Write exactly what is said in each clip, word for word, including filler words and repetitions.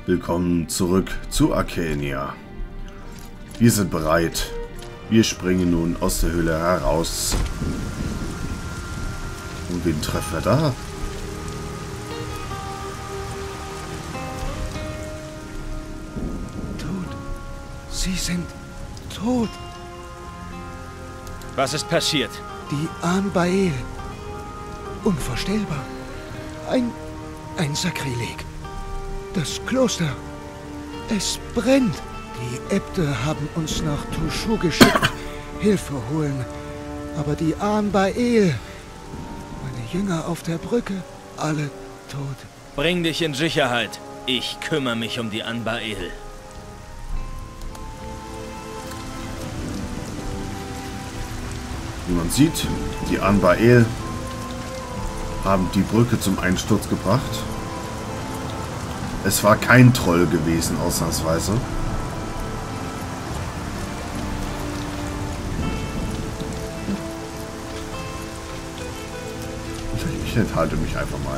Willkommen zurück zu Arcania. Wir sind bereit. Wir springen nun aus der Höhle heraus. Und wen treffen wir da? Tot. Sie sind tot. Was ist passiert? Die Ahnbael. Unvorstellbar. Ein... ein Sakrileg. Das Kloster. Es brennt. Die Äbte haben uns nach Tushu geschickt. Hilfe holen. Aber die Ahnbael... meine Jünger auf der Brücke, alle tot. Bring dich in Sicherheit. Ich kümmere mich um die Ahnbael. Wie man sieht, die Ahnbael haben die Brücke zum Einsturz gebracht. Es war kein Troll gewesen, ausnahmsweise. Ich enthalte mich einfach mal.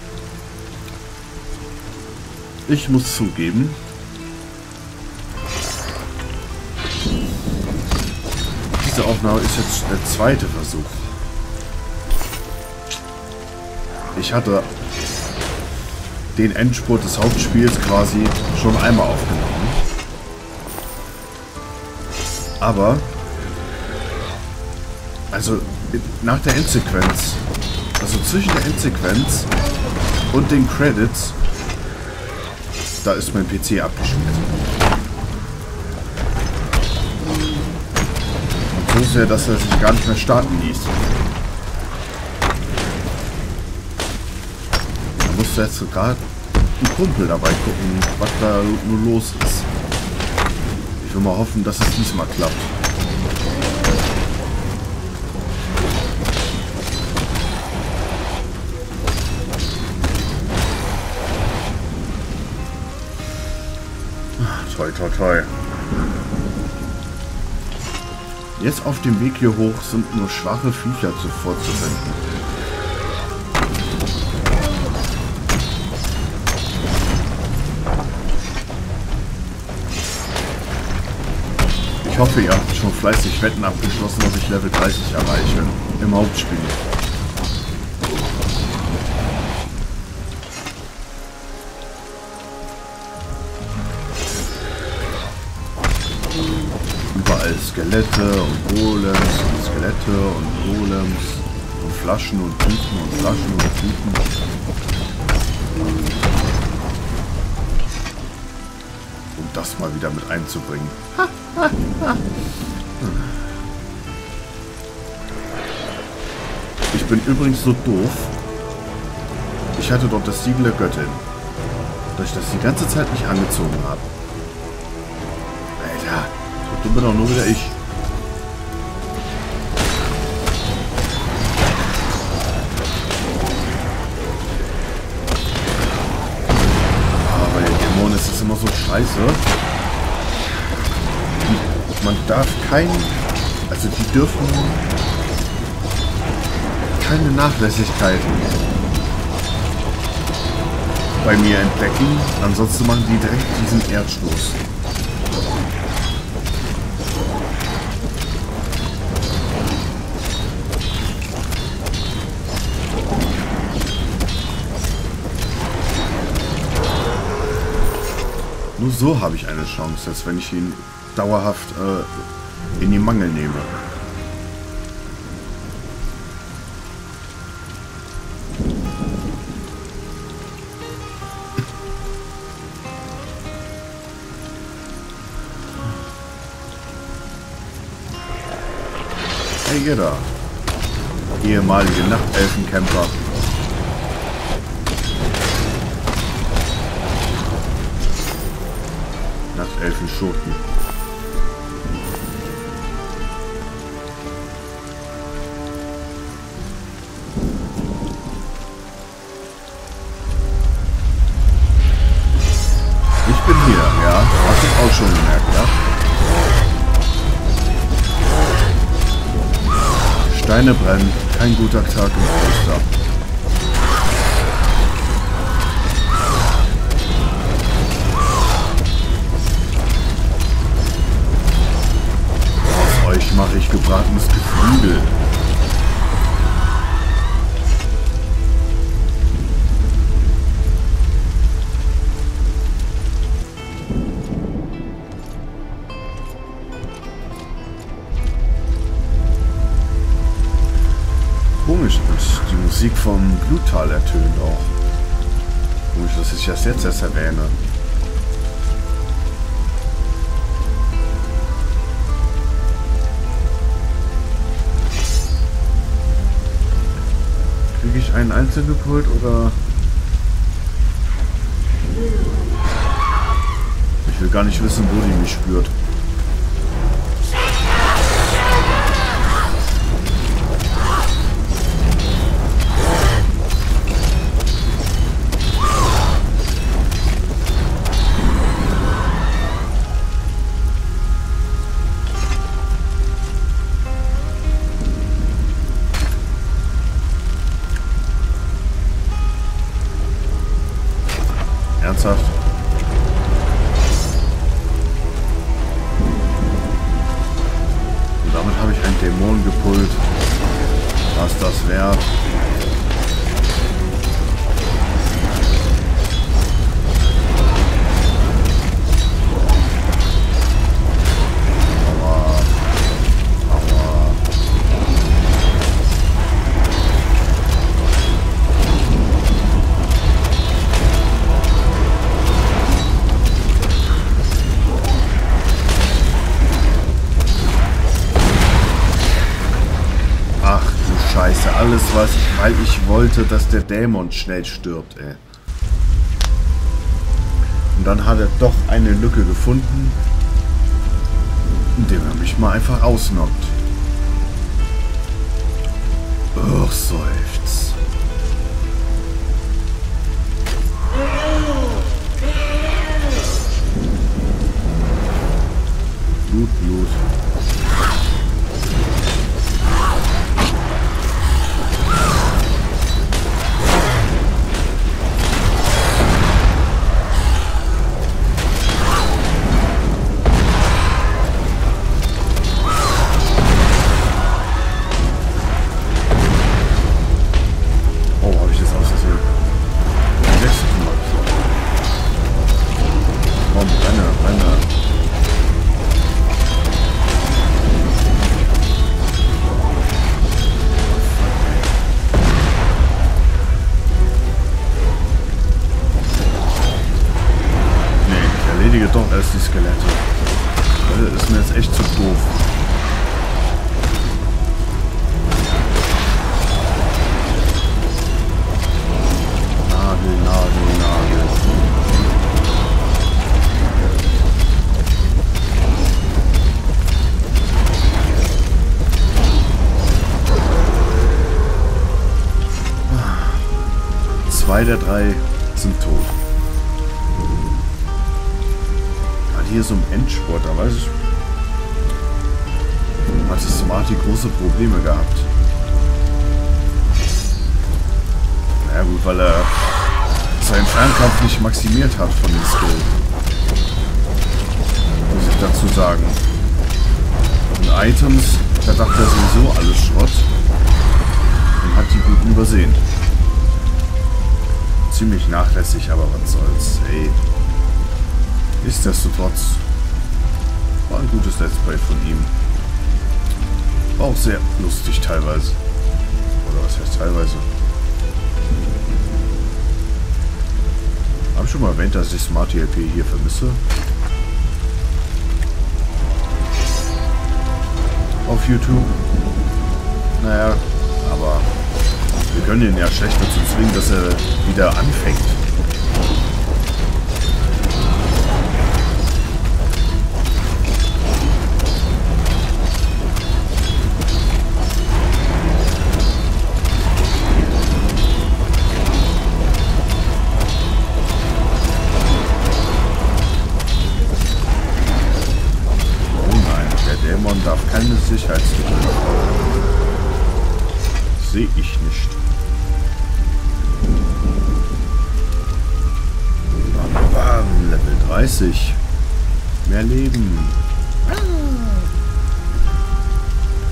Ich muss zugeben, diese Aufnahme ist jetzt der zweite Versuch. Ich hatte den Endspurt des Hauptspiels quasi schon einmal aufgenommen. Aber, also nach der Endsequenz, also zwischen der Endsequenz und den Credits, da ist mein P C abgeschmiert. Und so sehr, dass er sich gar nicht mehr starten ließ. Da musste jetzt sogar ein Kumpel dabei gucken, was da nur los ist. Ich will mal hoffen, dass es diesmal klappt. Toi, toi, toi. Jetzt auf dem Weg hier hoch sind nur schwache Viecher vorzufinden. Ich hoffe, ihr habt schon fleißig Wetten abgeschlossen, dass ich Level dreißig erreiche im Hauptspiel. Überall Skelette und Golems und Skelette und Golems und Flaschen und Tüten und Flaschen und Tüten. Um das mal wieder mit einzubringen. Ich bin übrigens so doof. Ich hatte dort das Siegel der Göttin. Dass ich das die ganze Zeit nicht angezogen habe. Alter. Du bin doch nur wieder ich. Aber bei den Dämonen ist das immer so scheiße. Die, man darf kein... Also die dürfen keine Nachlässigkeit bei mir entdecken. Ansonsten machen die direkt diesen Erdstoß. Nur so habe ich eine Chance, als wenn ich ihn dauerhaft äh, in die Mangel nehme. Hey, ihr da. Ehemalige Nachtelfencamper. Nachtelfenschoten. Ich bin hier, ja. Hast du auch schon gemerkt, ja? Steine brennen, kein guter Tag im Kloster. gebratenes Geflügel. Komisch, und die Musik vom Bluttal ertönt auch. Komisch, dass ich das jetzt erst erwähne. Kriege ich einen einzeln gepult oder? Ich will gar nicht wissen, wo die mich spürt. Ernsthaft? Und damit habe ich einen Dämon gepult. Was das wert? Scheiße, alles was, weil ich wollte, dass der Dämon schnell stirbt, ey. Und dann hat er doch eine Lücke gefunden, indem er mich mal einfach ausnockt. Ugh, seufz. Blut, Blut. Doch erst die Skelette. Das ist mir jetzt echt zu doof. Nagel, Nagel, Nagel. Zwei der drei sind tot. Hier so im Endspurt, da weiß ich, hatte Smarty große Probleme gehabt. Naja gut, weil er seinen Fernkampf nicht maximiert hat von den Skill. Muss ich dazu sagen. Und Items, da dachte er sowieso alles Schrott und hat die guten übersehen. Ziemlich nachlässig, aber was soll's, ey. Nichtsdestotrotz war ein gutes Let's Play von ihm. War auch sehr lustig teilweise. Oder was heißt teilweise? Hab schon mal erwähnt, dass ich Smarty L P hier vermisse. Auf YouTube. Naja, aber wir können ihn ja schlecht dazu zwingen, dass er wieder anfängt. Darf keine Sicherheitslücke haben. Sehe ich nicht. Bam, bam, Level dreißig. Mehr Leben.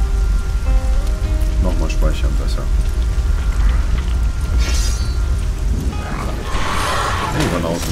speichern besser. Oh, von außen.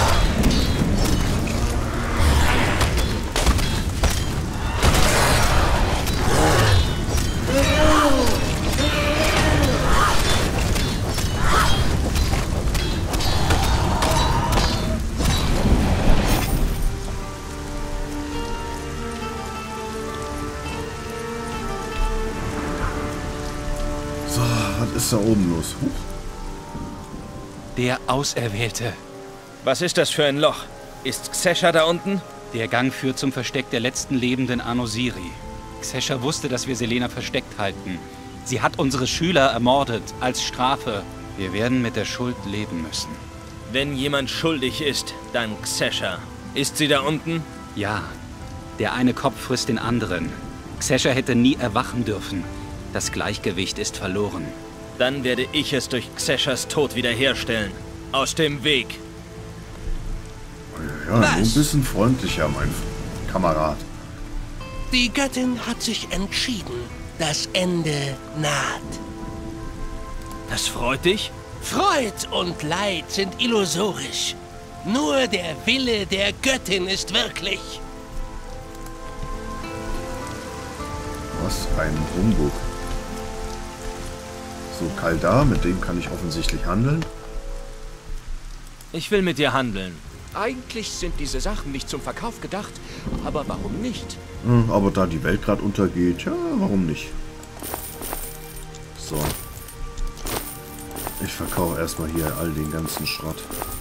Was ist da oben los? Huch. Der Auserwählte. Was ist das für ein Loch? Ist Xesha da unten? Der Gang führt zum Versteck der letzten lebenden Anosiri. Xesha wusste, dass wir Selena versteckt halten. Sie hat unsere Schüler ermordet, als Strafe. Wir werden mit der Schuld leben müssen. Wenn jemand schuldig ist, dann Xesha. Ist sie da unten? Ja. Der eine Kopf frisst den anderen. Xesha hätte nie erwachen dürfen. Das Gleichgewicht ist verloren. Dann werde ich es durch Xeshas Tod wiederherstellen. Aus dem Weg. Ja, nur ein bisschen freundlicher, mein Kamerad. Die Göttin hat sich entschieden. Das Ende naht. Das freut dich? Freud und Leid sind illusorisch. Nur der Wille der Göttin ist wirklich. Was ein Humbug. So, Kaldar, mit dem kann ich offensichtlich handeln. Ich will mit dir handeln. Eigentlich sind diese Sachen nicht zum Verkauf gedacht, aber warum nicht? Aber da die Welt gerade untergeht, ja, warum nicht? So. Ich verkaufe erstmal hier all den ganzen Schrott.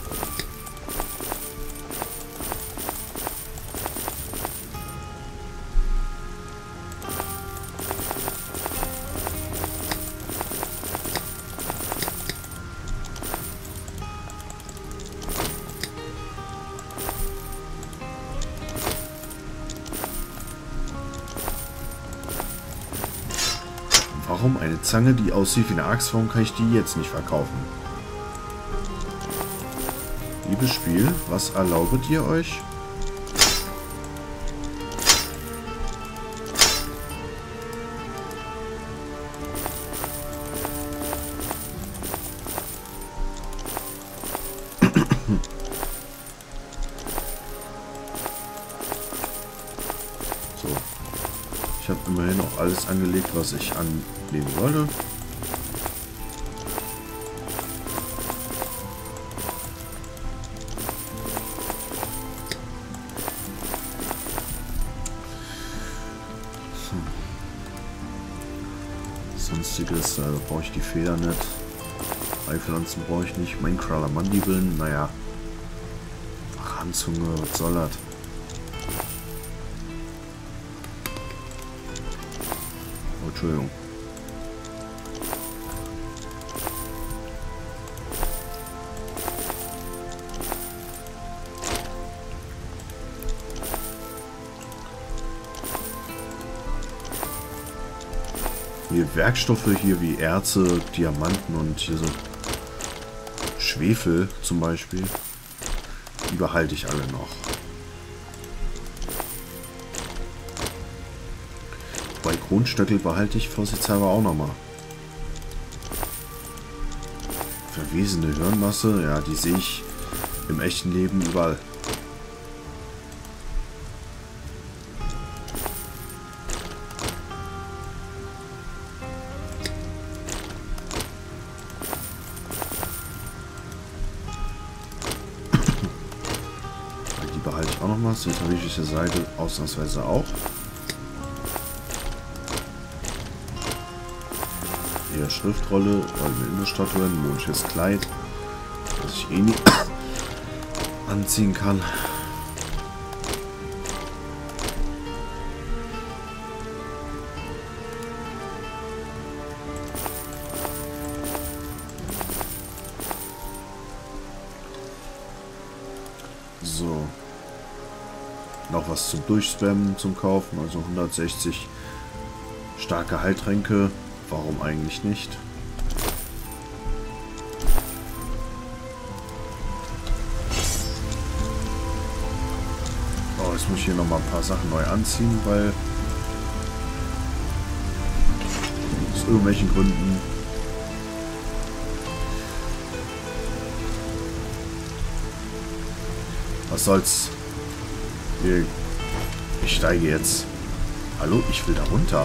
Warum eine Zange, die aussieht wie eine Axt? Warum kann ich die jetzt nicht verkaufen? Liebes Spiel, was erlaubet ihr euch? So. Ich habe immerhin auch alles angelegt, was ich anlegen wollte. So. Sonstiges, äh, brauche ich die Feder nicht. Eipflanzen brauche ich nicht. Minecrawler Mandibeln, naja. Ranzunge, was soll das? Entschuldigung. Hier Werkstoffe hier wie Erze, Diamanten und hier so Schwefel zum Beispiel. Die behalte ich alle noch. Bei Kronstöckel behalte ich vorsichtshalber auch nochmal. Verwesene Hirnmasse, ja, die sehe ich im echten Leben überall. Die behalte ich auch nochmal. Die italienische Seite ausnahmsweise auch. Hier Schriftrolle, goldene Innenstatuen, mondisches Kleid, das ich eh nie anziehen kann. So. Noch was zum Durchspammen zum Kaufen, also hundertsechzig starke Heiltränke. Warum eigentlich nicht? Oh, jetzt muss ich hier noch mal ein paar Sachen neu anziehen, weil Aus irgendwelchen Gründen. Was soll's? Ich steige jetzt. Hallo, ich will da runter.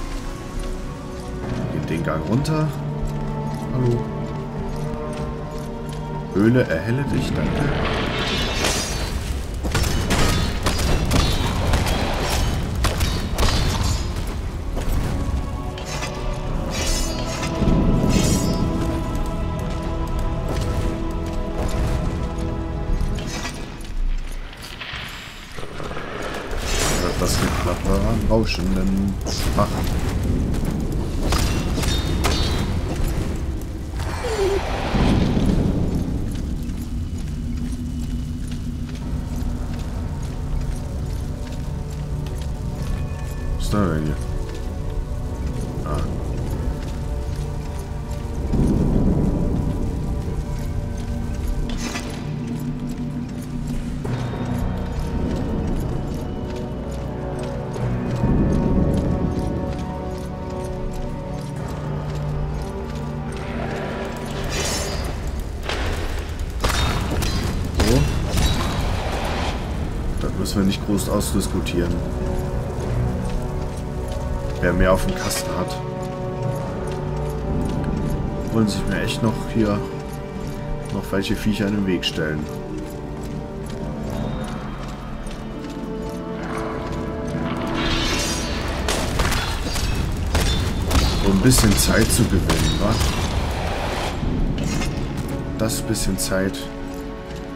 Geht den Gang runter. Hallo. Höhle, erhelle dich, danke. Das Geklapper an rauschenden Machen. Was ist da denn hier? Ah. Müssen wir nicht groß ausdiskutieren. Wer mehr auf dem Kasten hat. Wollen sich mir echt noch hier noch welche Viecher in den Weg stellen. Um ein bisschen Zeit zu gewinnen, wa? Das bisschen Zeit.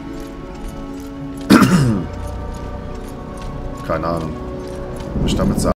Keine Ahnung, was ich damit sagen.